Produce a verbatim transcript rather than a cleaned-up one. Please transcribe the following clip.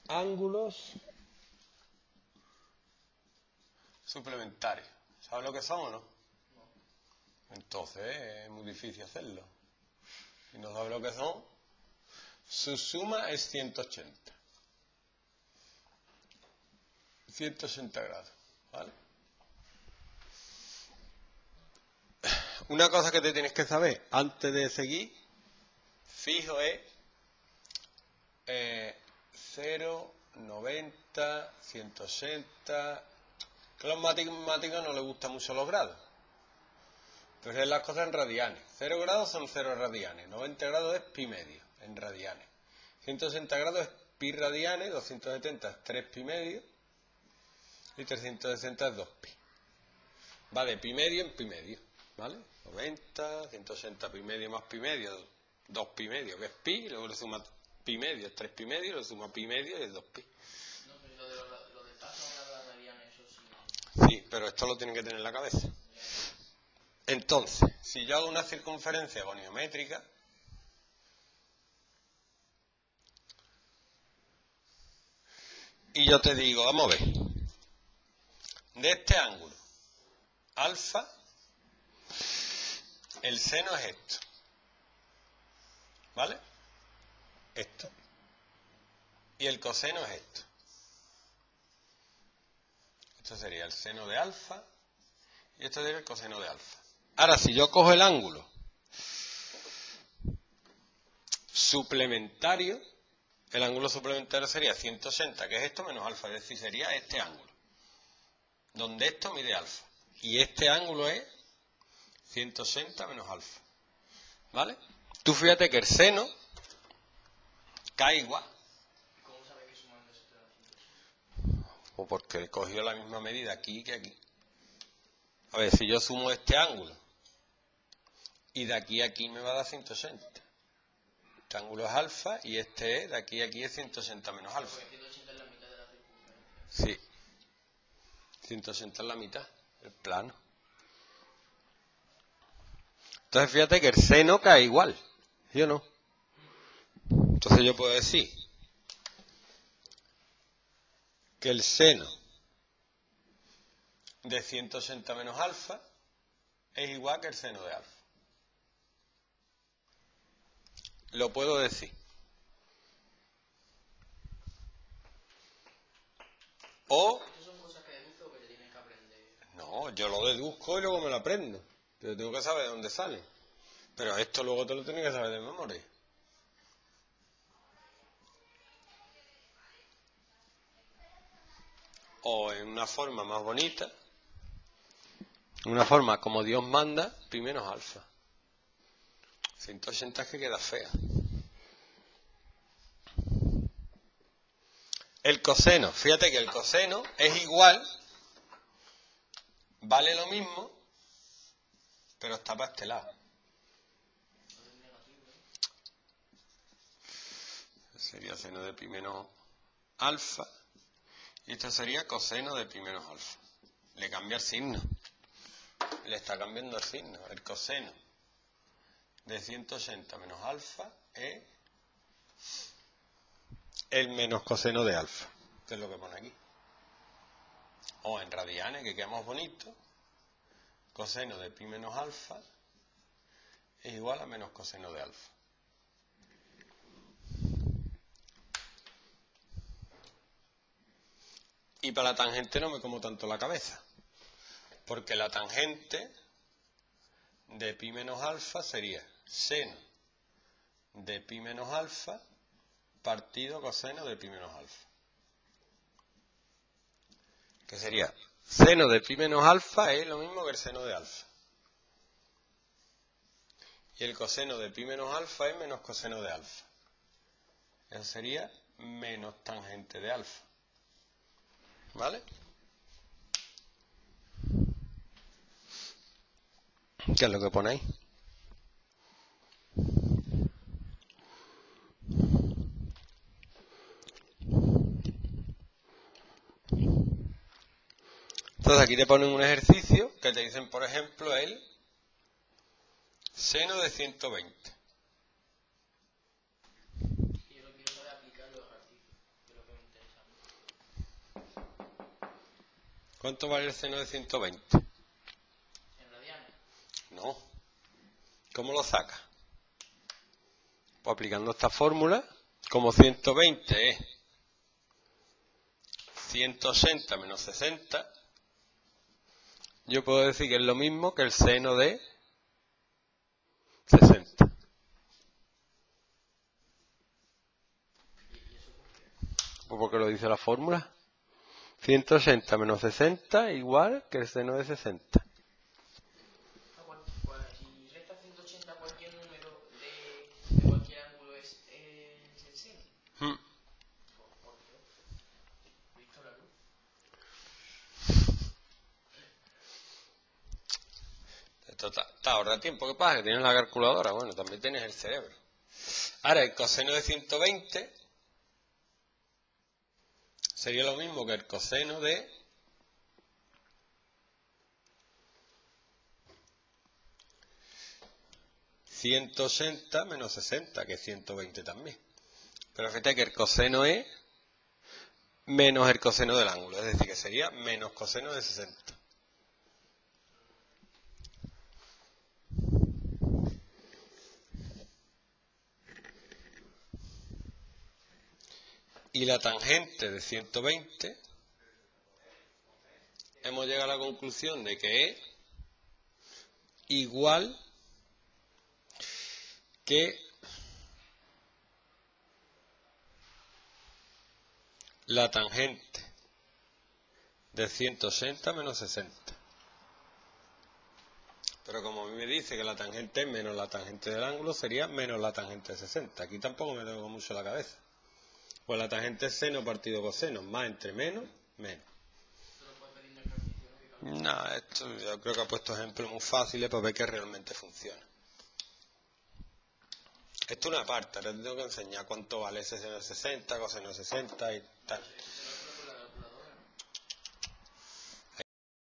ángulos suplementarios. ¿Sabes lo que son o no? No. Entonces es muy difícil hacerlo. Si no sabes lo que son, su suma es ciento ochenta. ciento ochenta grados, ¿vale? Una cosa que te tienes que saber antes de seguir, fijo, es eh, cero, noventa, ciento ochenta. Que a los matemáticos no les gustan mucho los grados. Pero es las cosas en radianes. cero grados son cero radianes. noventa grados es pi medio en radianes. ciento ochenta grados es pi radianes. doscientos setenta es tres pi medio. Y trescientos sesenta es dos pi. Va de pi medio en pi medio. ¿Vale? noventa, ciento ochenta pi medio más pi medio, dos pi medio, que es pi, luego le suma pi medio, es tres pi medio, le suma pi medio y es dos pi. No, pero lo de, lo, lo de tasa de la radiana, eso sí. Sí, pero esto lo tienen que tener en la cabeza. Entonces, si yo hago una circunferencia goniométrica, y yo te digo, vamos a ver, de este ángulo, alfa, el seno es esto, ¿vale? Esto. Y el coseno es esto. Esto sería el seno de alfa y esto sería el coseno de alfa. Ahora, si yo cojo el ángulo suplementario, el ángulo suplementario sería ciento ochenta, que es esto menos alfa, es decir, sería este ángulo, donde esto mide alfa. Y este ángulo es ciento ochenta menos alfa. ¿Vale? Tú fíjate que el seno cae igual. ¿Cómo sabes que sumando eso te da ciento ochenta? O porque he cogido la misma medida aquí que aquí. A ver, si yo sumo este ángulo y de aquí a aquí me va a dar ciento ochenta. Este ángulo es alfa y este es, de aquí a aquí es ciento ochenta menos alfa. Porque ciento ochenta es la mitad de la circunferencia. Sí. ciento ochenta es la mitad, el plano. Entonces fíjate que el seno cae igual, ¿sí o no? Entonces yo puedo decir que el seno de ciento ochenta menos alfa es igual que el seno de alfa. Lo puedo decir. O... ¿Estas son cosas que deduzco o que te tienes que aprender? No, yo lo deduzco y luego me lo aprendo. Pero tengo que saber de dónde sale. Pero esto luego te lo tienes que saber de memoria. O en una forma más bonita, una forma como Dios manda, pi menos alfa. ciento ochenta es que queda fea. El coseno, fíjate que el coseno es igual, vale lo mismo, pero está para este lado. Sería seno de pi menos alfa. Y esto sería coseno de pi menos alfa. Le cambia el signo. Le está cambiando el signo. El coseno de ciento ochenta menos alfa es el menos coseno de alfa, que es lo que pone aquí. O en radianes, que queda más bonito, coseno de pi menos alfa es igual a menos coseno de alfa. Y para la tangente no me como tanto la cabeza, porque la tangente de pi menos alfa sería seno de pi menos alfa partido coseno de pi menos alfa. Que sería seno de pi menos alfa es lo mismo que el seno de alfa. Y el coseno de pi menos alfa es menos coseno de alfa. Eso sería menos tangente de alfa. ¿Vale? ¿Qué es lo que pone ahí? Entonces aquí te ponen un ejercicio que te dicen, por ejemplo, el seno de ciento veinte. Yo lo quiero saber aplicar los ejercicios, que es lo que me interesa. ¿Cuánto vale el seno de ciento veinte? En radianes. No. ¿Cómo lo saca? Pues aplicando esta fórmula, como ciento veinte es ciento ochenta menos sesenta, yo puedo decir que es lo mismo que el seno de sesenta. Pues porque lo dice la fórmula. ciento ochenta menos sesenta igual que el seno de sesenta. Si resta ciento ochenta cualquier número de, de cualquier ángulo es eh, el seno. Hmm. ¿Por qué? ¿Visto la luz? Esto está, está ahorra tiempo. ¿Qué pasa? Que tienes la calculadora. Bueno, también tienes el cerebro. Ahora, el coseno de ciento veinte sería lo mismo que el coseno de ciento ochenta menos sesenta, que es ciento veinte también. Pero fíjate que el coseno es menos el coseno del ángulo, es decir, que sería menos coseno de sesenta. Y la tangente de ciento veinte, hemos llegado a la conclusión de que es igual que la tangente de ciento ochenta menos sesenta. Pero como a mí me dice que la tangente es menos la tangente del ángulo, sería menos la tangente de sesenta. Aquí tampoco me tengo mucho la cabeza. Pues la tangente es seno partido coseno, más entre menos, menos. No, esto yo creo que ha puesto ejemplos muy fáciles para ver que realmente funciona. Esto es una parte, ahora te tengo que enseñar cuánto vale ese seno de sesenta, coseno de sesenta y tal.